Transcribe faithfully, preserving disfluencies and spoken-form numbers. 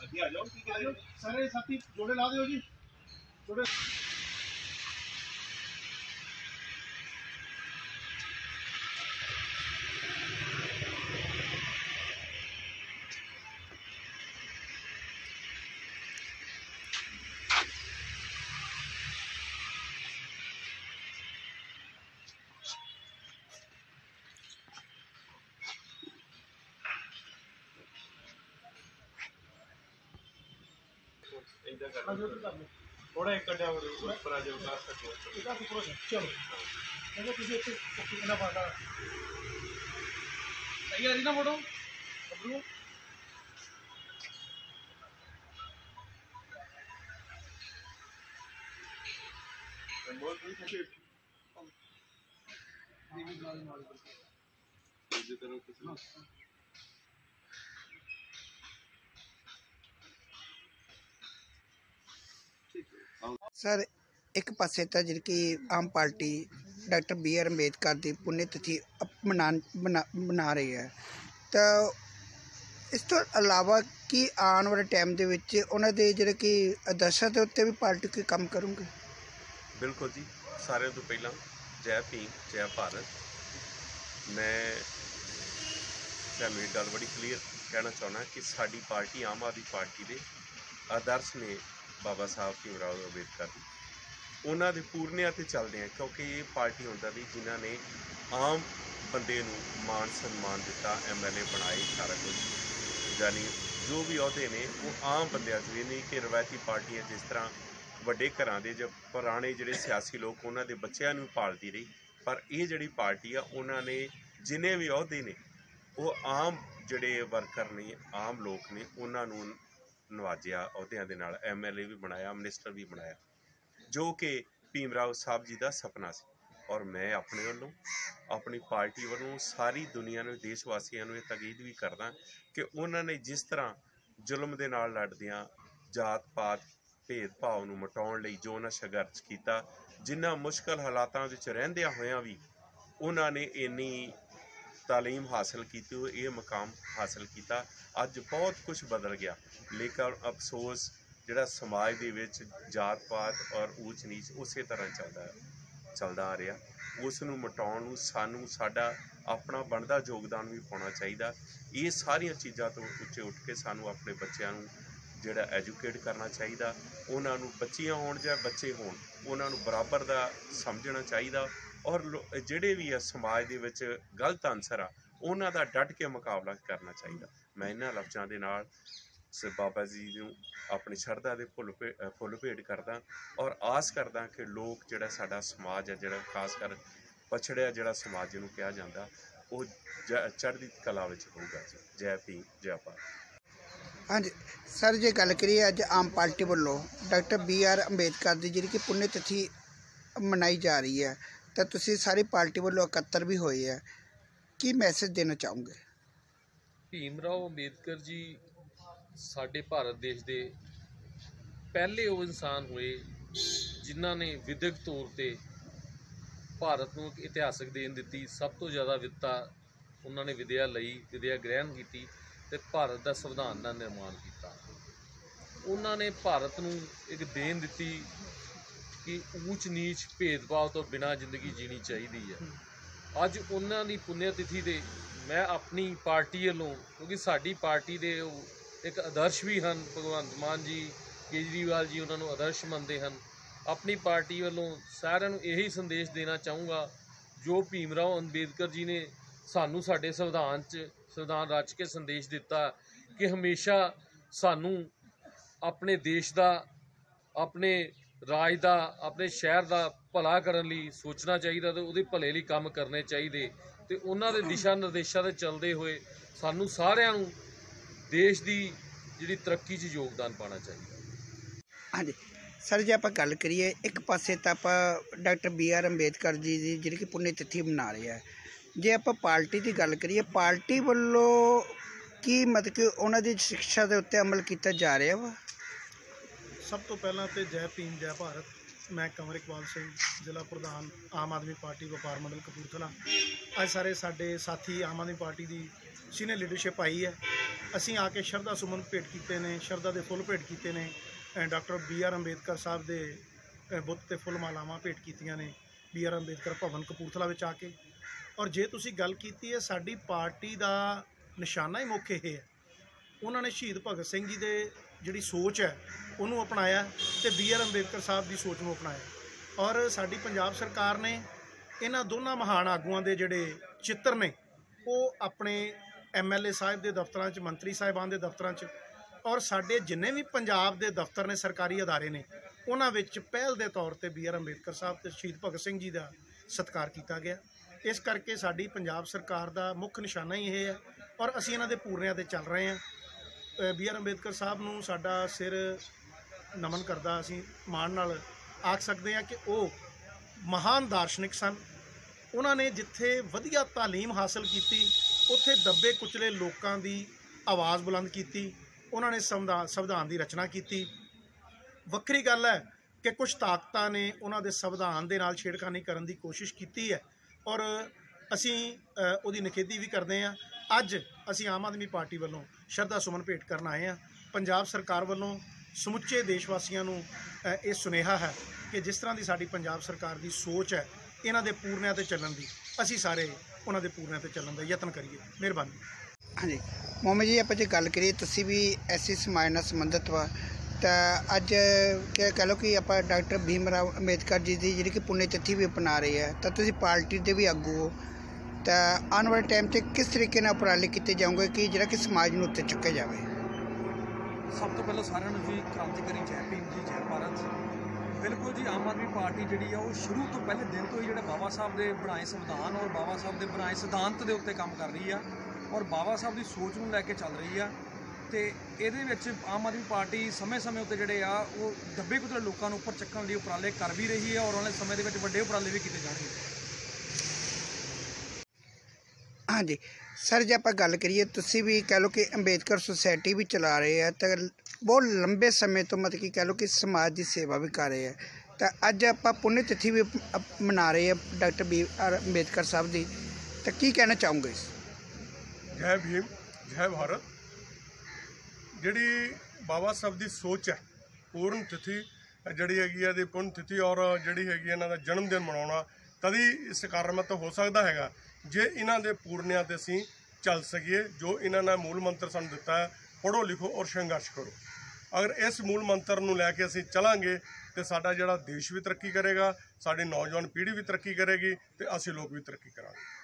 आ जाओ ठीक है सारे साथी जोड़े ला दो जी जोड़े थोड़ा एक कड़ा ऊपर आ जाओ क्लास तक क्लास ऊपर चलो देखो किसी अच्छे कितना पाता सही आ रही ना फोटो अब्रू बहुत ही अच्छे दीदी माल माल इस तरह कुछ सर एक पासे तो जी Aam party doctor B R Ambedkar की पुण्यतिथि मना बना बना रही है तो इस तो अलावा कि आने वाले टाइम के उन्होंने जोड़े कि आदर्शों के उत्ते भी पार्टी कोई काम करूँगी। बिल्कुल जी सारे तो पहला जय भीम जय भारत। मैं तुहानूं एक गल बड़ी क्लीयर कहना चाहना कि साडी पार्टी आम आदमी पार्टी के आदर्श ने बाबा साहब भीमराव अंबेडकर जी उन्होंने पूर्णिया ते चलते हैं क्योंकि ये पार्टी होंदा भी जिन्होंने आम बंदे नूं मान सन्मान दिता एम एल ए बनाए सारा कुछ यानी जो भी अहदे ने वो आम बंदियां च नहीं कि रवायती पार्टियां जिस तरह वड्डे घरां दे ज पुराने जिहड़े सियासी लोग उन्होंने बच्चों नूं पालती रही पर ये जिहड़ी पार्टी आ उन्होंने जिन्हें भी अहदे ने वो आम जिहड़े वर्कर ने आम लोग ने उन्होंने नवाजिया अहदियां दे नाल एम एल ए भी बनाया मिनिस्टर भी बनाया जो कि भीमराव साहब जी का सपना सी। और मैं अपने वालों अपनी पार्टी वालों सारी दुनिया में देशवासियों को तकीद भी करदा कि उन्होंने जिस तरह जुल्म के नाल लड़दियां जात पात भेदभाव नूं मिटाउण लई जो उन्हें संघर्ष किया जिन्ना मुश्किल हालातां विच रहिंदियां होइयां भी उन्होंने इन्नी तालीम हासिल की ये मुकाम हासिल किया। अज बहुत कुछ बदल गया लेकिन अफसोस जिहड़ा समाज दे विच जात पात और ऊच नीच उस तरह चलता चलता आ रहा उसनूं मिटाउण नूं सानूं साडा अपना बनदा योगदान भी पाउणा चाहिए। ये सारिया चीज़ों तो उच्चे उठ के सानूं अपने बच्चों जिहड़ा एजुकेट करना चाहिए उन्होंने बच्चियां होण जां बच्चे होण उन्होंने बराबर का समझना चाहिए और जिहड़े भी है समाज दे विच गलत अंसर आ उन्हां दा डट के मुकाबला करना चाहिए। मैं इन्हां लफ्ज़ां दे नाल बाबा जी नूं अपनी शरधा दे फुल फुल भेट करदा और आस करदा कि लोग जिहड़ा साडा समाज है जिहड़ा खासकर पछड़िया जिहड़ा समाज नूं कहा जांदा वो चढ़दी कला विच होऊगा जी। जय भीम जय भारत। हाँ जी सर जे गल करिए अज आम पार्टी वालों डॉक्टर बी आर अंबेडकर की जी कि पुण्यतिथि मनाई जा रही है तो तुसी सारी पार्टी वालों इकत्तर भी होए है की मैसेज देना चाहोगे। भीमराव अंबेडकर जी साडे भारत देश के पहले वो इंसान हुए जिन्हों ने विधिक तौर पर भारत को एक इतिहासक देन दी सब तो ज़्यादा वित्ता उन्होंने विद्या लई विद्या ग्रहण की ते भारत का संविधान का निर्माण किया। उन्होंने भारत को एक देन दी कि ऊच नीच भेदभाव तो बिना जिंदगी जीनी चाहिए है। अज उन्होंने पुण्यतिथि दे मैं अपनी पार्टी वालों क्योंकि साड़ी पार्टी दे एक आदर्श भी हैं भगवंत मान जी केजरीवाल जी उन्होंने आदर्श मनते हैं अपनी पार्टी वालों सारिਆਂ ਨੂੰ यही संदेश देना चाहूँगा जो भीमराव अंबेडकर जी ने सानू साडे संविधान च संविधान रच के संदेश दिता कि हमेशा सानू अपने देश का अपने राज का अपने शहर का भला करने लिए सोचना चाहिए तो वो भले लिए काम करने चाहिए तो उन्होंने दिशा निर्देशों से चलते हुए सानू सारिਆਂ ਨੂੰ देश की जी तरक्की च योगदान पाना चाहिए। हाँ जी सर जे आप गल करिए एक पासे तो आप doctor B R Ambedkar ji की जी कि पुण्यतिथि मना रहे हैं जे आप पार्टी की गल करिए पार्टी वालों की मतलब कि उन्होंने शिक्षा के उत्ते अमल किया जा रहा वा। सब तो पहला तो जय भीम जय भारत। मैं कंवर इकबाल सिंह, जिला प्रधान आम आदमी पार्टी व्यापार मंडल कपूरथला। अज सारे साडे साथी आम आदमी पार्टी की सीनियर लीडरशिप आई है। असीं आके शरधा सुमन भेंट कीते ने, शरधा के फुੱਲ भेंट कीते ने, डॉक्टर बी आर अंबेडकर साहब के बुੱਤ ते फुੱਲ मालावां भेंट कीतियां ने बी आर अंबेडकर भवन कपूरथला विच आके। और जे तुसीं गल कीती है, साडी पार्टी का निशाना ही मुख्य ये है। उन्होंने शहीद भगत सिंह जी दे जिहड़ी सोच है उन्होंने अपनाया तो बी आर अंबेडकर साहब की सोच में अपनाया। और साडी पंजाब सरकार ने इन्हां दोनों महान आगूआं दे जिहड़े चित्र ने वो अपने एम एल ए साहिब के दफ्तर च, मंत्री साहिबान के दफ्तर च और साडे जिन्ने भी पंजाब के दफ्तर ने, सरकारी अदारे ने, उन्हां विच पहल के तौर पर बी आर अंबेडकर साहब तो शहीद भगत सिंह जी का सत्कार किया गया। इस करके साडी पंजाब सरकार का मुख्य निशाना ही ये है और असीं इन्हां दे पूरनिਆਂ ते चल रहे हैं। बी आर अंबेडकर साहब नूं साडा सिर नमन करदा असीं माण नाल आख सकते हैं कि वो महान दार्शनिक सन। उन्होंने जिथे वधिया तालीम हासिल की उत्थे दबे कुचले लोगों की आवाज़ बुलंद की। उन्होंने संविधान संविधान की रचना की। वक्री गल है कि कुछ ताकतां ने उन्होंने संविधान के नाल छेड़खानी करने की कोशिश की है और असीं उहदी निखेधी भी करते हैं। अज असीं आम आदमी पार्टी वालों शरधा सुमन भेंट करन आए हैं। पंजाब सरकार वालों समुचे देशवासियों नूं ये सुनेहा है कि जिस तरह की साडी पंजाब सरकार की सोच है इन्हां दे पूरनिਆਂ ते चलण दी, असीं सारे उन्हां दे पूरनिਆਂ ते चलण दा यतन करिए। मेहरबानी। हाँ जी मोहम्मद जी, आप जो गल करिए तुसीं भी ऐसी समाज नाल संबंधित वा तो अज क्या कह लो कि आप डॉक्टर भीम राव अंबेडकर जी की जी कि पुण्य तिथि भी अपना रही है तो तुसीं पार्टी के भी आगू हो तो आने वाले टाइम से किस तरीके नाल उपराले किए जाओगे कि जिहड़ा कि समाज नूं उत्ते चुक्या जाए? सब तो पहले सारिਆਂ ਨੂੰ जी क्रांतिकारी जय भीम जी, जय भारत। बिल्कुल जी, आम आदमी पार्टी जी है वो शुरू तो पहले दिन तो ही जो बाबा साहब के बनाए संविधान और बाबा साहब के बनाए सिद्धांत के उत्ते काम कर रही है और बाबा साहब की सोच को लैके चल रही है। तो ये आम आदमी पार्टी समय समय उत्ते जोड़े आ वो दबे कुचले लोगों उपर चक्कन लिए उपराले कर भी रही है और आने समय के वड्डे उपराले भी किए जाएंगे। हाँ जी सर, जो आप गल करिए तुसीं भी कह लो कि अंबेडकर सोसाइटी भी चला रहे हैं तो बहुत लंबे समय तो मतलब कि कह लो कि समाज की सेवा भी कर रहे हैं तो अज आप पुण्य तिथि भी मना रहे हैं डॉक्टर बी आर अंबेडकर साहब की, तो की कहना चाहूँगे? जय भीम, जय भारत। जिहड़ी बाबा साहब की सोच है पूर्ण तिथि जिहड़ी हैगी है पुण्य तिथि और जिहड़ी हैगी इन्हां दा जन्मदिन मनाउणा तभी सकारात्मक हो सकता है जे इन्हां दे पूरनिਆਂ ते असीं चल सकीए। जो इन्हां ने मूल मंत्र सानूं दिता है, पढ़ो लिखो और संघर्ष करो। अगर इस मूल मंत्र नूं लैके असीं चलांगे तो साडा जिहड़ा देश भी तरक्की करेगा, साडी नौजवान पीढ़ी भी तरक्की करेगी तो असीं लोग भी तरक्की करांगे।